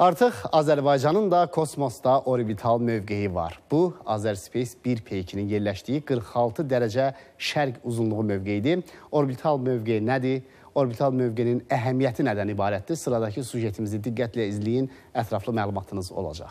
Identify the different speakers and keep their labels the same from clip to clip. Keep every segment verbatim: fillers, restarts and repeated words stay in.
Speaker 1: Artıq Azərbaycanın da kosmosda orbital mövqeyi var. Bu, Azerspace bir P ikinin yerləşdiyi qırx altı dərəcə şərq uzunluğu mövqeyidir. Orbital mövqeyi nədir? Orbital mövqenin əhəmiyyəti nədən ibarətdir? Sıradakı sujetimizi diqqətlə izləyin, ətraflı məlumatınız olacaq.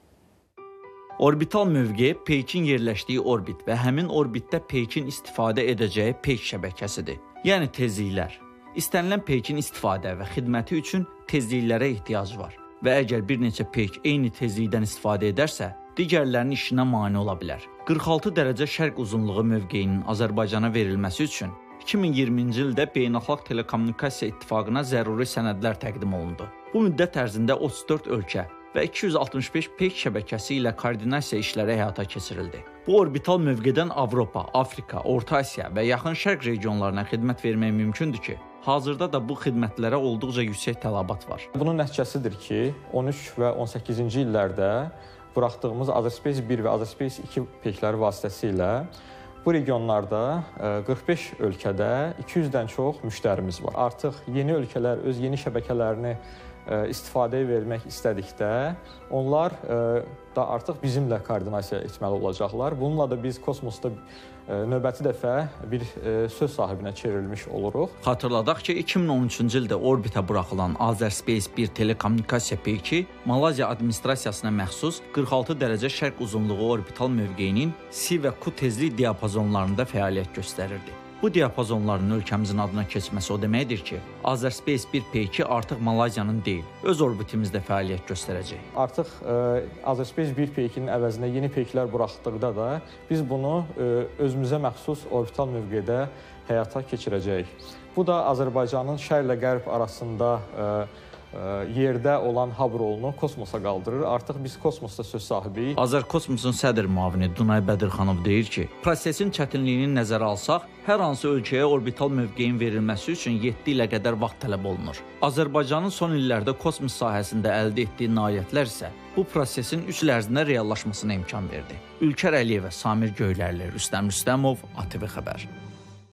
Speaker 2: Orbital mövqe P ikin yerləşdiyi orbit və həmin orbitdə P ikin istifadə edəcəyi P iki şəbəkəsidir. Yəni tezliklər. İstənilən P ikin istifadə və xidməti üçün tezliklərə ehtiyac var. Və əgər bir neçə P iki eyni tezlikdən istifadə edərsə, digərlərinin işinə mane ola bilər. qırx altı dərəcə şərq uzunluğu mövqeyinin Azərbaycana verilməsi üçün iki min iyirminci ildə Beynəlxalq Telekommunikasiya İttifaqına zəruri sənədlər təqdim olundu. Bu müddət ərzində otuz dörd ölkə və iki yüz altmış beş P iki şəbəkəsi ilə koordinasiya işləri həyata keçirildi. Bu orbital mövqedən Avropa, Afrika, Orta Asiya və Yaxın Şərq regionlarına xidmət vermək mümkündür ki, hazırda da bu xidmətlərə olduqca yüksək tələbat var.
Speaker 3: Bunun nəticəsidir ki, on üç və on səkkizinci illərdə buraxdığımız Azerspace bir və Azerspace iki P ikləri vasitəsilə bu regionlarda qırx beş ölkədə iki yüzdən çox müştərimiz var. Artıq yeni ölkələr öz yeni şəbəkələrini istifadəyə vermək istədikdə onlar da artıq bizimlə koordinasiya etməli olacaqlar. Bununla da biz kosmosda növbəti dəfə bir söz sahibinə çevrilmiş oluruq.
Speaker 2: Xatırladaq ki, iki min on üçüncü ildə orbitə buraxılan Azerspace bir telekommunikasiya P iki Malayziya administrasiyasına məxsus qırx altı dərəcə şərq uzunluğu orbital mövqeyinin C və Q tezlik diapazonlarında fəaliyyət göstərirdi. Bu diapazonların ölkəmizin adına keçməsi o deməkdir ki, Azerspace bir P iki artıq Malayziyanın deyil, öz orbitimizdə fəaliyyət göstərəcək.
Speaker 3: Artıq e, Azerspace bir P ikinin əvəzinə yeni P ikilər buraxdıqda da biz bunu e, özümüzə məxsus orbital mövqedə həyata keçirəcəyik. Bu da Azərbaycanın şərqlə qərb arasında e, yerdə olan hab rolunu kosmosa qaldırır. Artıq biz kosmosda söz sahibiyik.
Speaker 2: Azərkosmosun sədr müavini Dunay Bədirxanov deyir ki, prosesin çətinliyini nəzərə alsaq, hər hansı ölkəyə orbital mövqeyin verilməsi üçün yeddi ilə qədər vaxt tələb olunur. Azərbaycanın son illərdə kosmos sahəsində əldə etdiyi nailiyyətlər isə bu prosesin üç il ərzində reallaşmasına imkan verdi. Ülkər Əliyevə, Samir Göylərli, Rüstəm Rüstəmov, A T V Xəbər.